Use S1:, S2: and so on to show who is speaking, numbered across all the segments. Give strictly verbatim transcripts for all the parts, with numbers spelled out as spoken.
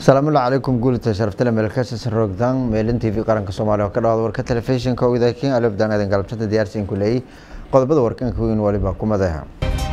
S1: السلام عليكم قولت شرفت لنا ملكاس الرقدان ميلين تي في قرن كصومالي وكذا ورك تلفزيون كوي ذاكين ألف دان هذين قلبت ديارسين كلي قد بدو وركن كوين والي باكو مذاها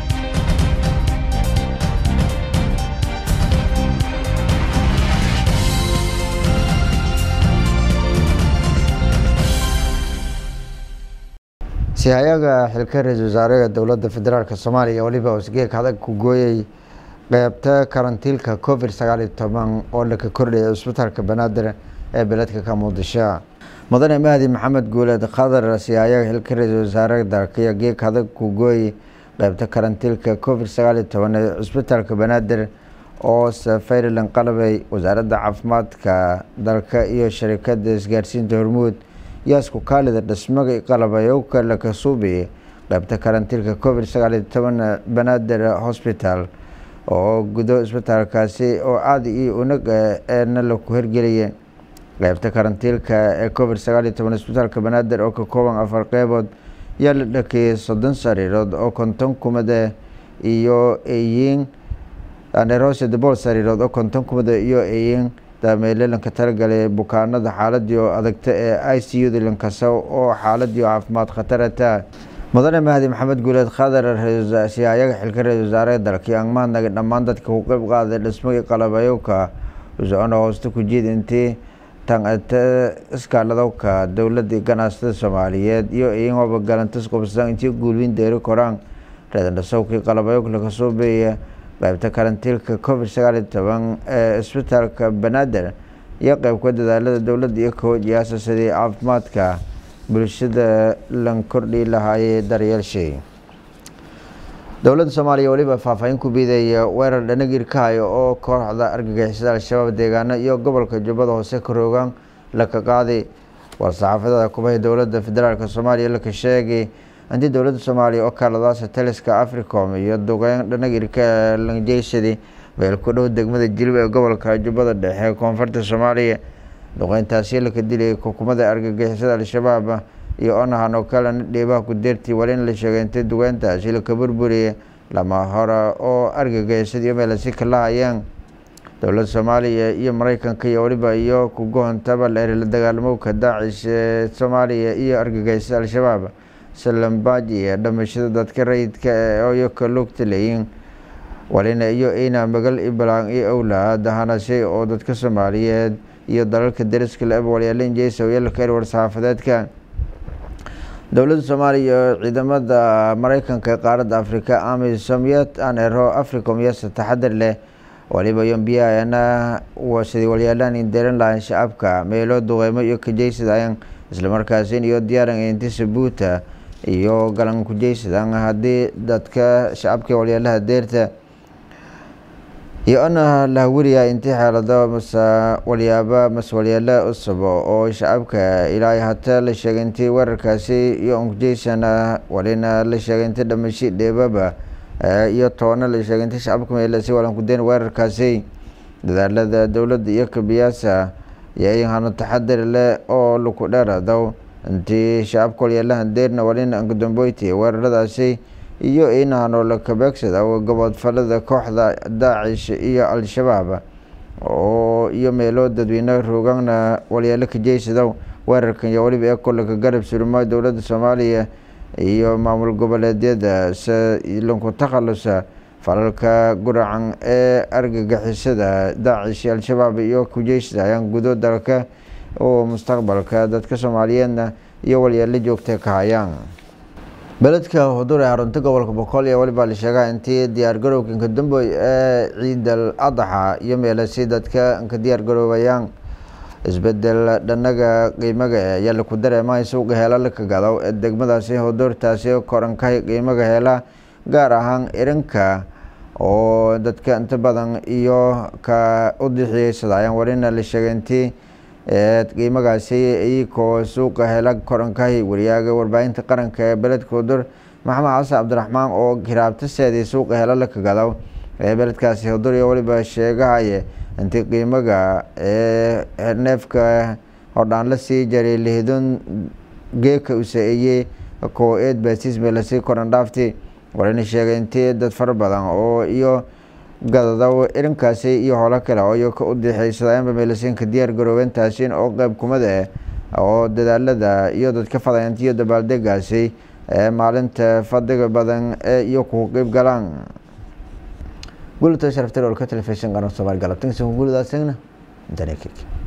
S1: سيايا حلكة رئيس وزراء الدولة الفدرالية الصومالية والي باوسجيك هذا كوجوي qaybta karantiilka covid sagaal iyo toban oo la ka kordhiyay isbitaalka banaadir ee beledka ka muqdisho mudane mahdi maxamed guuleed qadar siyaaya xilka ra'iisul wasaaraha dalka geek adag ku gooy qaybta karantiilka covid sagaal iyo toban ee isbitaalka banaadir oo safarlan qalbay wasaaradda caafimaadka dalka iyo shirkadda isgaarsiinta hormuud yaasku kaalida dhismaha qalabay oo kala ka suubiyay qaybta karantiilka covid sagaal iyo toban banaadir hospital oo gudo isbitaalkaasi oo aad iyo unag eena la ku hirgeliyay qaybta karantiilka ee covid sagaal iyo toban isbitaalka banaadir oo ka kooban afar qaybood yaa la dhakay soddon sariirood oo konton kumada iyo eeyin aneerose debol sariirood oo konton kumada iyo eeyin daameelanka talagalay bukaanada xaaladii oo adagta ee I C U lankaso oo xaaladii caafimaad khatarata mudane mahdi maxamed guuleed qadar siyaaya xilka ra'iisul wasaaraha dalka angmaan naga dhamaan dadka ku qayb qaaday dhismaha qalabayowka usoo hoosta ku jiidintii tan iskaaladowka dowladda ganacsatada Soomaaliyeed iyo iyagoo galantas qobsan intii guulwin deero koraan reedan sawqi qalabayowka laga soo beeyay qaybta karantiilka covid sagaal iyo toban ee isbitaalka banaadir iyo qayb ka dadaalada dowladda iyo kooxdiyaasha sidii caafimaadka bulshada lan kordhi lahaayay daryeelshay dowladda Soomaaliya waliba faahfaahin ku biiday weerar dhanagirkaayo oo kooxda argagixisada al-shabaab deegaano iyo gobolka Jubbada Hoose ka roogan la ka qaaday warsaxaafada kubaha dowladda federaalka Soomaaliya la ka sheegay intii dowladda Soomaaliya oo kaaladaas taliska Africom iyo dogayn dhanagirka lanjeeshadi meel ku dhow degmada Jilib ee gobolka Jubbada Dhexe koonfurta Soomaaliya doqayntaasi la ka dilay xukuumadda argagixisada al-shabaab iyo onahan oo kale dhibaha ku deertii walin la sheegay intii dugayntaasi la ka burburiyay lama hore oo argagixisada iyo meel si kala hayaan dowladda Soomaaliya iyo Mareykanka iyo waliba iyo ku goontaba la dagaalamo ka Daesh Soomaaliya iyo argagixisada al-shabaab salam baaji dhamashada dadka rayidka oo ka lugta leeyin walina iyo ina magal iblaan iyo awlaad hanashay oo dadka Soomaaliyeed iyo dalalka dariska la walaaleen jeeso iyo la kale warsaxaafadeedka dowladda Soomaaliya ciidamada Mareykanka qaaradda Afrika AMISOM aan ero Africom iyo taxadar leh waliba yombiyaana wasidii walaalaan in deeran laan shacabka meelo duqeymo iyo ka jeesadayaan isla markaasina iyo diyaaran intii sabuuta iyo galan ku jeesadaan hadii dadka shacabka walaalaha deerta iyo ana la wariya intii xaalada masa waliyaaba mas'uuliyada usub oo shacabka ilaahay hata la sheegay intii wararkaasi iyo onjeysana walina la sheegay intii dhamashi dheebaba iyo toona la sheegay intii shacabka meel si walan ku deen wararkaasi dadaalada dowladda iyo kabiyaasa yahay hanu taxadar leh oo lagu dheeraado intii shacabka walaalaha deerna walina aan gudamboyti wararadaasi iyo inaano la kabeegsada gobol falada kooxda Daesh iyo al-shabaab oo iyo meelo dadweynaha roogana waliyaal ka jeesada weerarkan iyo waliba ee kulka garab surmay dowladda Soomaaliya iyo maamul goboleedyada ilanku takhalusa falalka guracan ee argagixisada Daesh iyo al-shabaab iyo ku jeesayaan gudo dalka oo mustaqbalka dadka Soomaaliyeedna iyo waliyaal joogta ka hayaan beledka hudur ee harunta gobolka Boqol iyo waliba la sheegay intii diyaar garowga dambe ee Ciid al-Adha iyo meelaha dadka ka diyaar garoobayaan isbedel dhanaga qiimaha ayaa la ku dareemay suuqa heelal ka gado ee degmadaasi hudurtaasi korankay qiimaha heela gaar ahaan irinka oo dadka inta badan iyo ka u dhixiyaysadayaan warina la sheegay intii ee qiimahaasi ay ko suuqa heela korankay wariyaaga warbaahinta qaranka ee beledka hudur maxamed xasan cabdiraxmaan oo giraabta seedii suuqa heela ka gado ee beledkaasi hudur iyo waliba sheegay intii qiimaha ee neefka hodaan la sii jaray lihidun geeka u saayay ko eed basis meel si koran dhaafti warina sheegay intii dad far badan oo iyo gadadaw irinkaasi iyo howlo kale oo iyaga u dhexeysadaanba meelasinka diyaar garoobeyntaasiin oo qayb kumid ah oo dadaalada iyo dadka fadayanta iyo dabaaldegaasi ee maalinta fadhiga badan ee iyo ku qayb galaan gulta sharafta oo ka telefishin qaran Soomaali galabtan soo guladaasina intaneek